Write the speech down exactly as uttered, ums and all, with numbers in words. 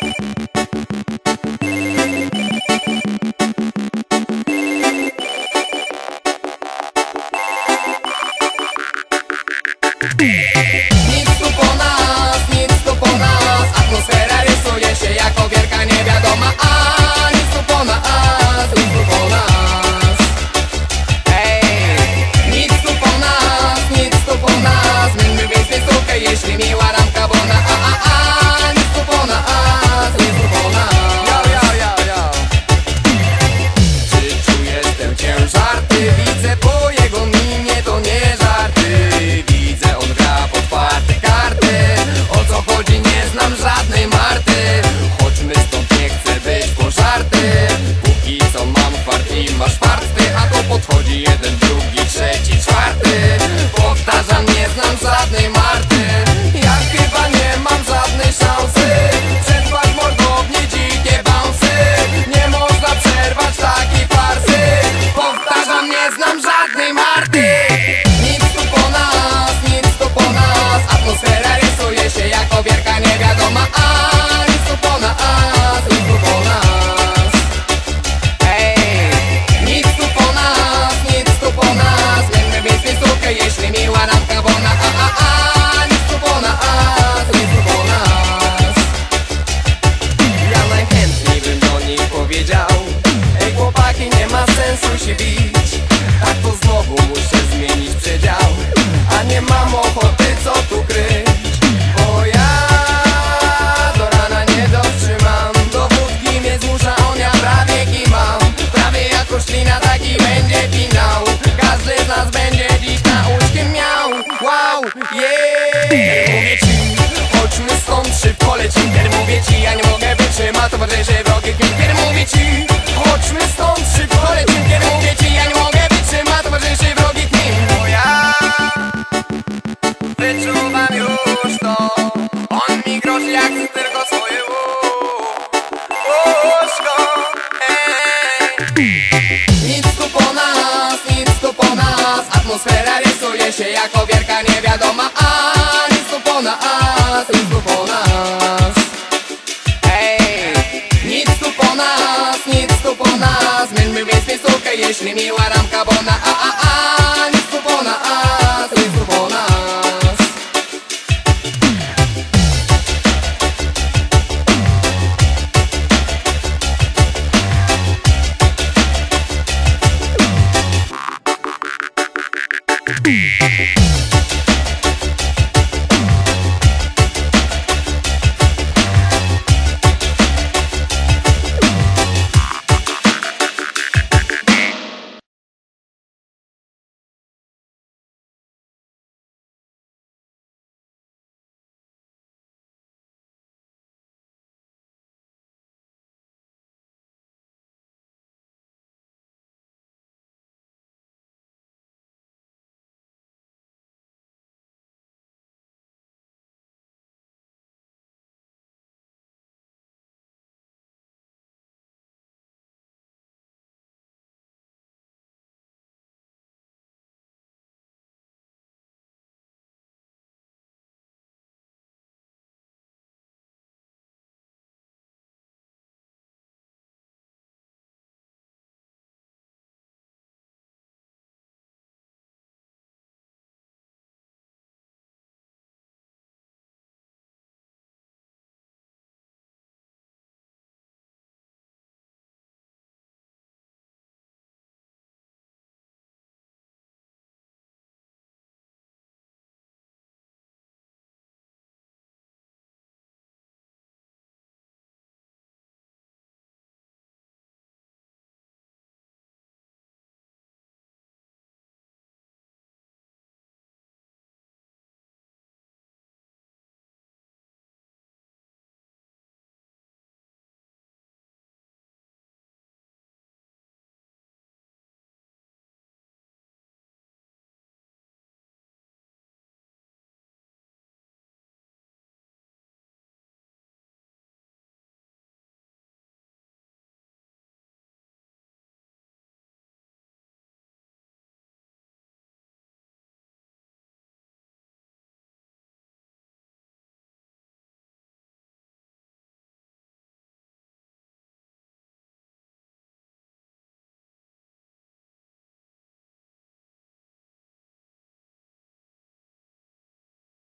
Nic tu po nas, nic tu po nas. Atmosfera rysuje się jako wielka niewiadoma. A nic tu po nas, nic tu po nas. Ej, nic tu po nas, nic tu po nas. Zmieńmy więc miejscówkę, jeśli miła nam kabona. A, a, a, nic tu po nas, nic tu po nas. Yo, yo, yo, yo. Czy czujesz tę ciężar? Ty widzę po jego minie, to nie żarty. Widzę, on gra podparte karty. O co chodzi, nie znam żadnej Marty. Chodźmy stąd, nie chcę być pożarty. Póki co mam fart i masz fart ty. A to podchodzi jeden, drugi, trzeci, czwarty. Powtarzam, nie znam żadnej Marty. Ja chyba nie mam żadnej szansy przetrwać mordownie dzikie bouncy. Nie można przerwać takiej farsy. Powtarzam, nie znam żadnej Marty. Nic tu po nas, nic tu po nas. Atmosfera rysuje się jako wielka niewiadoma. A nic tu po nas, nic tu po nas. Ej, nic tu po nas, nic tu po nas. Zmieńmy więc miejscówkę, jeśli miła nam kabona. A, a, a, nic tu po nas, nic tu po nas. Ja najchętniej bym do nich powiedział: ej chłopaki, nie ma sensu się bić. Tak to znowu muszę zmienić przedział. A nie mam ochoty co tu kryć, bo ja do rana nie dotrzymam. Do wódki mnie zmusza, on ja prawie kimam. Prawie jako ślina, taki będzie finał. Każdy z nas będzie dziś nauczkiem miał. Wow, yeah. Mówię ci, chodźmy stąd, szybko lecimy. Kiedy mówię ci, ja nie mogę wytrzymać, to bardziej, że wrogi film. Kiedy mówię ci, chodźmy stąd, szybko lecimy. Kiedy mówię ci, ja nie mogę wytrzymać, to bardziej, że wrogi film. Bo ja wyczuwam już to. On mi grozi, jak chcę tylko swoje łóżko. Nic tu po nas, nic tu po nas. Atmosfera rysuje się jako wielka niewiadoma. A nic tu po nas, nic tu po nas. Ej, nic tu po nas, nic tu po nas. Zmieńmy więc miejscówkę, jeśli miła nam kabona. A,